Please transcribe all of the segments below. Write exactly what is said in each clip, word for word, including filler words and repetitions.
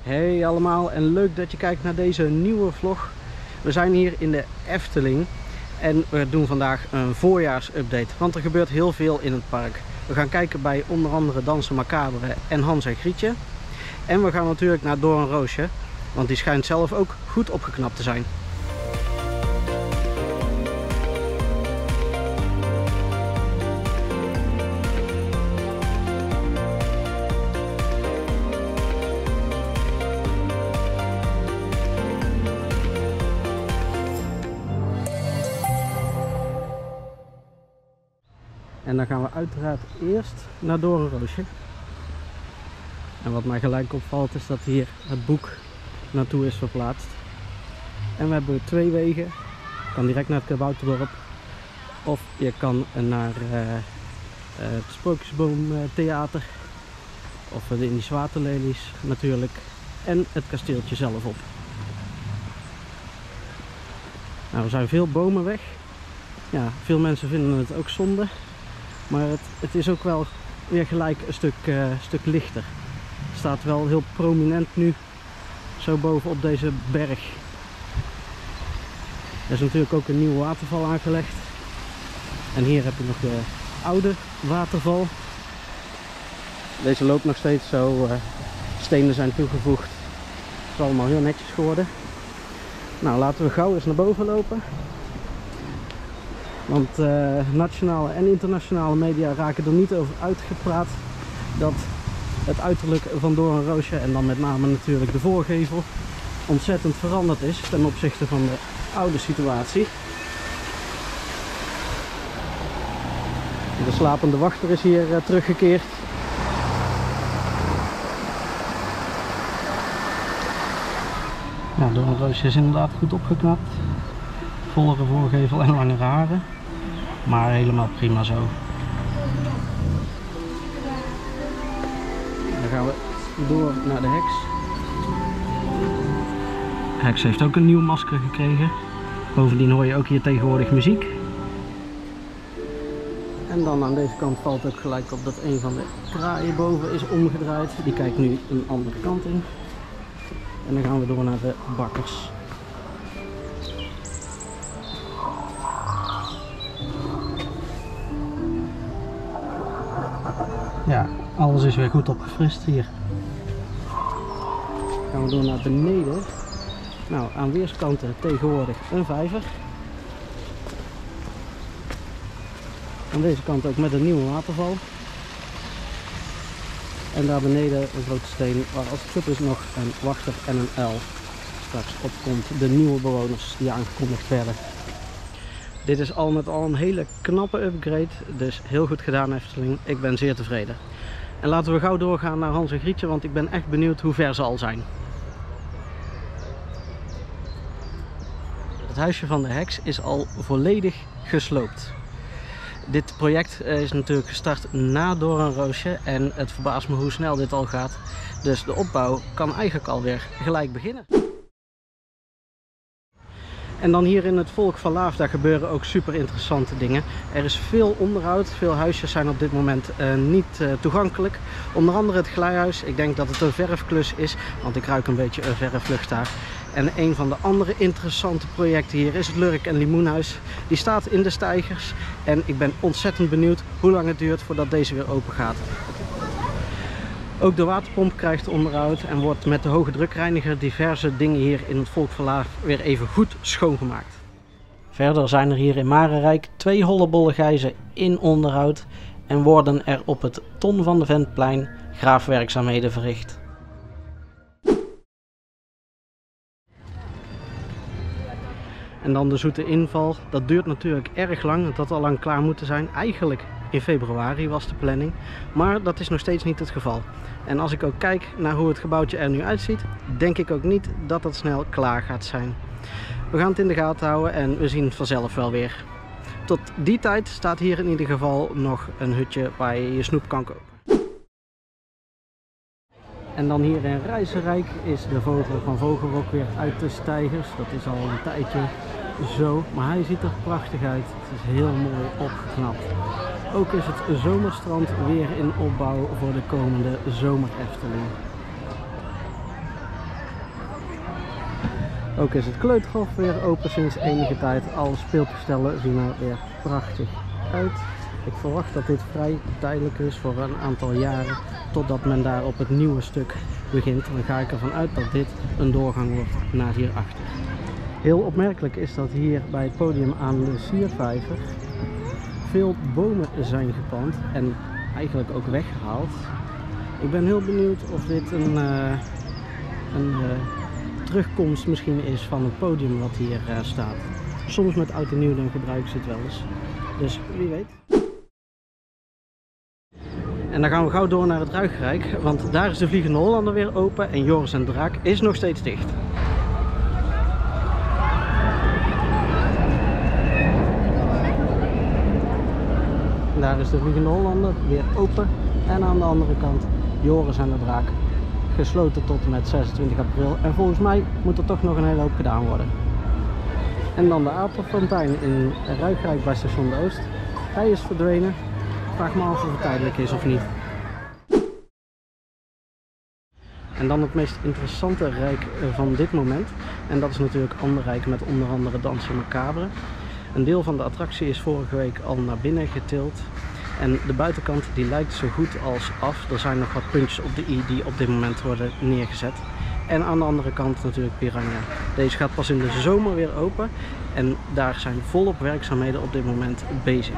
Hey allemaal en leuk dat je kijkt naar deze nieuwe vlog. We zijn hier in de Efteling en we doen vandaag een voorjaarsupdate, want er gebeurt heel veel in het park. We gaan kijken bij onder andere Dansen Macabre en Hans en Grietje. En we gaan natuurlijk naar Doornroosje, want die schijnt zelf ook goed opgeknapt te zijn. En dan gaan we uiteraard eerst naar Doornroosje. En wat mij gelijk opvalt is dat hier het boek naartoe is verplaatst. En we hebben twee wegen. Je kan direct naar het Kabouterdorp. Of je kan naar uh, uh, het Sprookjesboomtheater. Of de Indische Waterlelies natuurlijk. En het kasteeltje zelf op. Nou, er zijn veel bomen weg. Ja, veel mensen vinden het ook zonde. Maar het, het is ook wel weer gelijk een stuk, uh, stuk lichter. Het staat wel heel prominent nu zo bovenop deze berg. Er is natuurlijk ook een nieuwe waterval aangelegd. En hier heb je nog de oude waterval. Deze loopt nog steeds zo. Uh, stenen zijn toegevoegd. Het is allemaal heel netjes geworden. Nou, laten we gauw eens naar boven lopen. Want uh, nationale en internationale media raken er niet over uitgepraat dat het uiterlijk van Doornroosje, en dan met name natuurlijk de voorgevel, ontzettend veranderd is ten opzichte van de oude situatie. De slapende wachter is hier uh, teruggekeerd. Ja, Doornroosje is inderdaad goed opgeknapt. Vollere voorgevel en langere haren. Maar helemaal prima zo. Dan gaan we door naar de heks. De heks heeft ook een nieuw masker gekregen. Bovendien hoor je ook hier tegenwoordig muziek. En dan aan deze kant valt ook gelijk op dat een van de kraaien boven is omgedraaid. Die kijkt nu een andere kant in. En dan gaan we door naar de bakkers. Ja, alles is weer goed opgefrist hier. Dan gaan we door naar beneden. Nou, aan weerskanten tegenwoordig een vijver. Aan deze kant ook met een nieuwe waterval. En daar beneden een grote steen waar als het goed is nog een wachter en een uil. Straks opkomt de nieuwe bewoners die aangekondigd werden. Dit is al met al een hele knappe upgrade, dus heel goed gedaan Efteling. Ik ben zeer tevreden. En laten we gauw doorgaan naar Hans en Grietje, want ik ben echt benieuwd hoe ver ze al zijn. Het huisje van de heks is al volledig gesloopt. Dit project is natuurlijk gestart na Doornroosje en het verbaast me hoe snel dit al gaat. Dus de opbouw kan eigenlijk alweer gelijk beginnen. En dan hier in het Volk van Laaf, daar gebeuren ook super interessante dingen. Er is veel onderhoud, veel huisjes zijn op dit moment uh, niet uh, toegankelijk. Onder andere het glijhuis, ik denk dat het een verfklus is, want ik ruik een beetje een verflucht daar. En een van de andere interessante projecten hier is het Lurk en Limoenhuis. Die staat in de steigers en ik ben ontzettend benieuwd hoe lang het duurt voordat deze weer open gaat. Ook de waterpomp krijgt onderhoud en wordt met de hoge drukreiniger diverse dingen hier in het Volk van Laaf weer even goed schoongemaakt. Verder zijn er hier in Marenrijk twee hollebolle gijzen in onderhoud en worden er op het Ton van de Ventplein graafwerkzaamheden verricht. En dan de zoete inval, dat duurt natuurlijk erg lang, dat had al lang klaar moeten zijn. Eigenlijk in februari was de planning, maar dat is nog steeds niet het geval. En als ik ook kijk naar hoe het gebouwtje er nu uitziet, denk ik ook niet dat het snel klaar gaat zijn. We gaan het in de gaten houden en we zien het vanzelf wel weer. Tot die tijd staat hier in ieder geval nog een hutje waar je je snoep kan kopen. En dan hier in Rijzenrijk is de vogel van Vogelrok weer uit de steigers. Dat is al een tijdje zo, maar hij ziet er prachtig uit. Het is heel mooi opgeknapt. Ook is het zomerstrand weer in opbouw voor de komende zomer Efteling. Ook is het kleuterhof weer open sinds enige tijd. Alle speeltoestellen zien er weer prachtig uit. Ik verwacht dat dit vrij tijdelijk is voor een aantal jaren, totdat men daar op het nieuwe stuk begint. Dan ga ik ervan uit dat dit een doorgang wordt naar hierachter. Heel opmerkelijk is dat hier bij het podium aan de Siervijver veel bomen zijn geplant en eigenlijk ook weggehaald. Ik ben heel benieuwd of dit een, uh, een uh, terugkomst misschien is van het podium wat hier uh, staat. Soms met oud en nieuw dan gebruiken ze het wel eens. Dus wie weet. En dan gaan we gauw door naar het Ruigrijk, want daar is de Vliegende Hollander weer open en Joris en de Draak is nog steeds dicht. Daar is de Vliegende Hollander weer open en aan de andere kant Joris en de Draak gesloten tot en met zesentwintig april. En volgens mij moet er toch nog een hele hoop gedaan worden. En dan de Apenfontein in Ruigrijk bij station de Oost. Hij is verdwenen. Vraag me af of het tijdelijk is of niet. En dan het meest interessante rijk van dit moment. En dat is natuurlijk Anderrijk met onder andere Dansen Macabre. Een deel van de attractie is vorige week al naar binnen getild. En de buitenkant die lijkt zo goed als af. Er zijn nog wat puntjes op de i die op dit moment worden neergezet. En aan de andere kant natuurlijk Piranha. Deze gaat pas in de zomer weer open. En daar zijn volop werkzaamheden op dit moment bezig.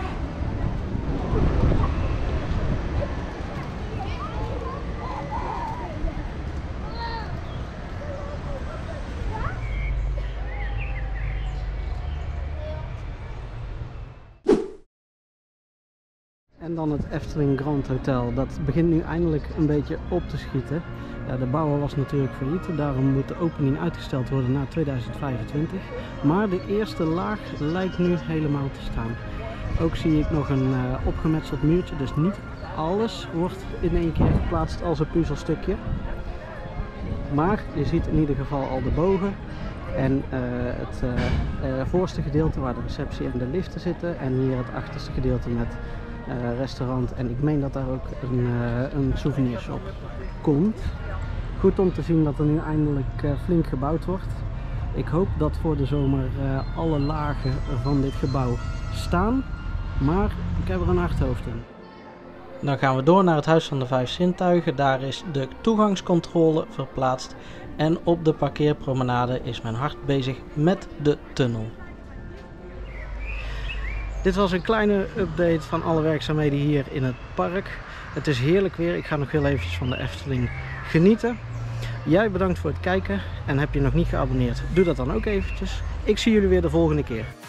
En dan het Efteling Grand Hotel. Dat begint nu eindelijk een beetje op te schieten. Ja, de bouwer was natuurlijk failliet, daarom moet de opening uitgesteld worden naar tweeduizend vijfentwintig. Maar de eerste laag lijkt nu helemaal te staan. Ook zie ik nog een uh, opgemetseld muurtje, dus niet alles wordt in één keer geplaatst als een puzzelstukje. Maar je ziet in ieder geval al de bogen en uh, het uh, uh, voorste gedeelte waar de receptie en de liften zitten. En hier het achterste gedeelte met uh, restaurant. En ik meen dat daar ook een, uh, een souvenirshop komt. Goed om te zien dat er nu eindelijk uh, flink gebouwd wordt. Ik hoop dat voor de zomer uh, alle lagen van dit gebouw staan. Maar ik heb er een hard hoofd in. Dan gaan we door naar het Huis van de Vijf Zintuigen. Daar is de toegangscontrole verplaatst. En op de parkeerpromenade is men hard bezig met de tunnel. Dit was een kleine update van alle werkzaamheden hier in het park. Het is heerlijk weer. Ik ga nog heel eventjes van de Efteling genieten. Jij bedankt voor het kijken. En heb je nog niet geabonneerd, doe dat dan ook eventjes. Ik zie jullie weer de volgende keer.